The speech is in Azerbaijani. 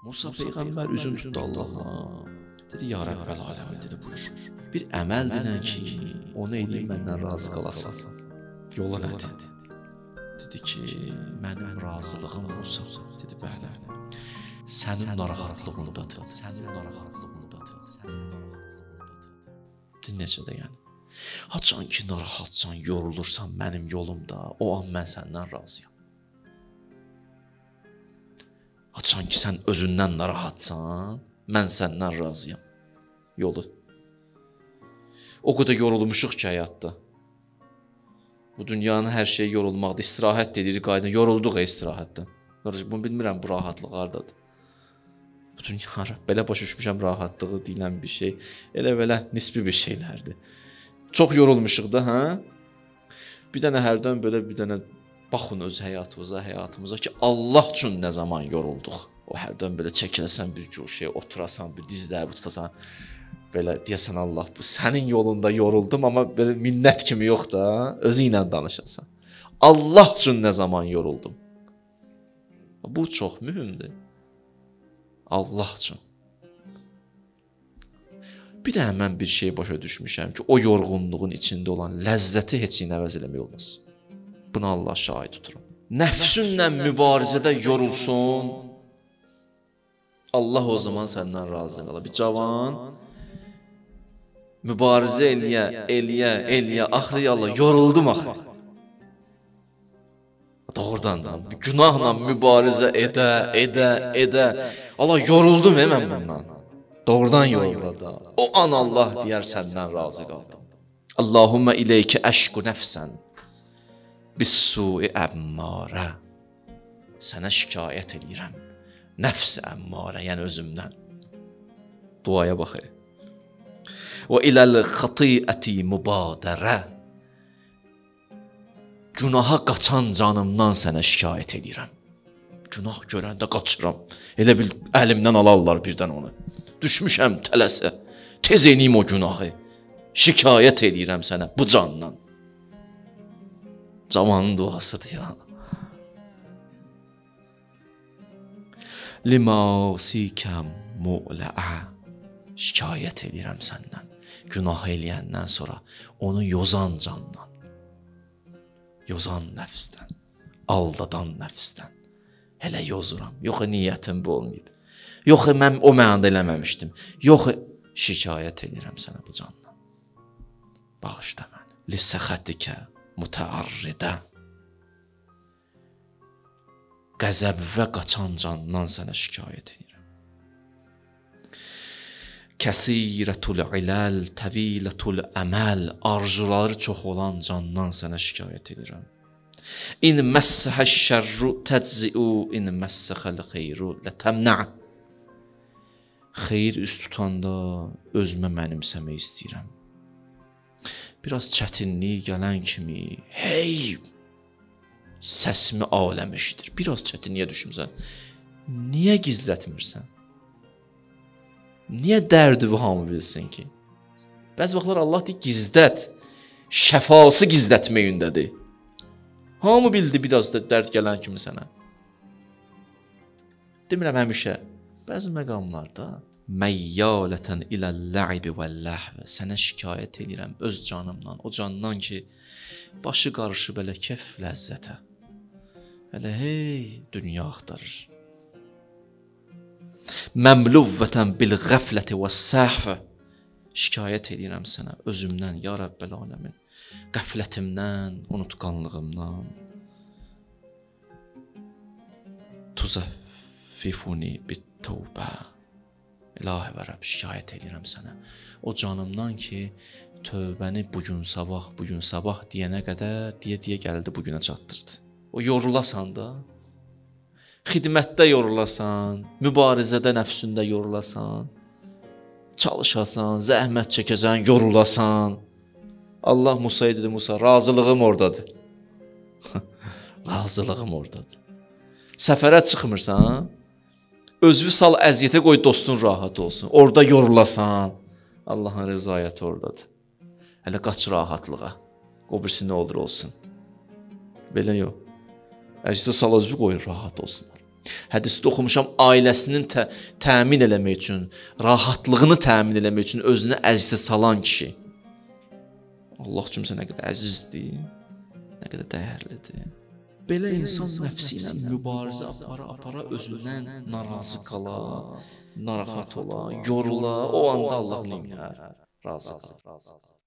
Musa Peyğəmbər üzün tutdu Allaha. Dedi, ya Rəbbəl aləmin, dedi, buyur. Bir əməl dinən ki, onu eləyim, məndən razı qalasan. Yola nədir? Dedi ki, mənim razılığım Musa. Dedi, bəli. Sənin narahatlığındadır. Sənin narahatlığındadır. Sənin narahatlığındadır. Dinləcə də yəni. Haçan ki, narahatsan, yorulursan mənim yolumda, o an mən səndən razıyam. Haçan ki, sən özündən narahatsan, mən səndən razıyam. Yolu. O qədər yorulmuşuq ki, həyatda. Bu dünyanın hər şeyi yorulmaqda, istirahət edirik, qayda. Yorulduq istirahətdən. Bunu bilmirəm, bu rahatlıq hardadır. Bu dünya, belə başa düşmüşəm, rahatlığı deyilən bir şey. Elə-belə nisbi bir şeylərdir. Çox yorulmuşuq da, hə? Bir dənə hərdən belə bir dənə baxın öz həyatımıza ki, Allah üçün nə zaman yorulduq. O hərdən belə çəkilsən bir şey, oturasan, bir dizləri tutasan, belə deyəsən Allah, bu sənin yolunda yoruldum, amma belə minnət kimi yox da, özü ilə danışasan. Allah üçün nə zaman yoruldum. Bu çox mühümdür. Allah üçün. Bir də mən bir şey başa düşmüşəm ki, o yorğunluğun içində olan ləzzəti heç nə əvəz eləmək olmaz. Buna Allah şahid tuturam. Nəfsünlə mübarizədə yorulsun, Allah o zaman səndən razı qala. Bir cavan mübarizə eləyə, axırı Allah, yoruldum axı. Doğrudan da günahla mübarizə edə. Allah, yoruldum mən bundan. Doğrudan yoruldu. O an Allah deyər, səndən razı qaldım. Allahumma ileykə əşqu nəfsən bis-su'i əmmarə. Sənə şikayət edirəm. Nəfs əmmarə, yəni özümdən. Duaya baxır. Və iləl xati'əti mübadərə. Günaha qaçan canımdan sənə şikayət edirəm. Günah görəndə qaçıram. Elə bil əlimdən alarlar birdən onu. Düşmüşəm tələsə. Tez eləyim o günahı. Şikayət edirəm sənə bu candan. Cavanın duasıdır ya. Limasikəm mu'ləə. Şikayət edirəm səndən. Günah eləyəndən sonra onu yozan candan. Yozan nəfsdən. Aldadan nəfsdən. Hələ yozuram. Yox, niyyətim bu olmayıb. Yox, mən o mənada eləməmişdim. Yox, şikayət edirəm sənə bu candan. Bağışla məni. Lisəxətikə mütəarridə. Qəzəb və qaçan candan sənə şikayət edirəm. Kəsirətul iləl, təvilətul əməl. Arzuları çox olan candan sənə şikayət edirəm. İn məssəhə şərru təczi'u, in məssəxəl xeyru lətəmnə. Xeyir üst tutanda özümə mənimsəmək istəyirəm. Biraz çətinlik gələn kimi, hey, səsimi aləm eşidir. Biraz çətinliyə düşmüsən. Niyə gizlətmirsən? Niyə dərdi bu hamı bilsin ki? Bəzi vaxtlar Allah deyir, gizlət. Şəfası gizlətməyindədir. Hamı bildi biraz da dərd gələn kimi sənə. Demirəm həmişə. Bəzi məqamlarda məyyalətən iləl-lə'ibi vəl-ləhv. Sənə şikayət edirəm öz canımdan, o candan ki, başı qarışıb elə kef ləzzətə. Elə hey, dünya axtarır. Məmluvvətən bil-ğəfləti və-səhv. Şikayət edirəm sənə özümdən, ya Rəbbəl aləmin. Qəflətimdən, unutqanlığımdan. Tuzəffifuni bit-tövbə. İlahi və Rəbb, şikayət edirəm sənə. O canımdan ki, tövbəni bugün sabah deyənə qədər, deyə gəldi bugünə çatdırdı. O yorulasan da, xidmətdə yorulasan, mübarizədə nəfsündə yorulasan, çalışasan, zəhmət çəkəsən, yorulasan. Allah Musa'ya dedi, Musa, razılığım oradadır. Razılığım oradadır. Səfərə çıxmırsan, özünü sal əziyyətə qoy, dostun rahat olsun. Orada yorulasan, Allahın rızayəti oradadır. Hələ qaç rahatlığa. O birisi nə olur olsun. Belə yox. Əziyyətə sal özünü qoy, rahat olsunlar. Hədisdə oxumuşam, ailəsinin təmin eləmək üçün, rahatlığını təmin eləmək üçün özünə əziyyətə salan kişi. Allah kimsə nə qədər əzizdir, nə qədər dəyərlidir. Belə insan nəfsi ilə mübarizə apara özündən narazı qala, narahat ola, yorula, o anda Allah neyinər? Razı qala.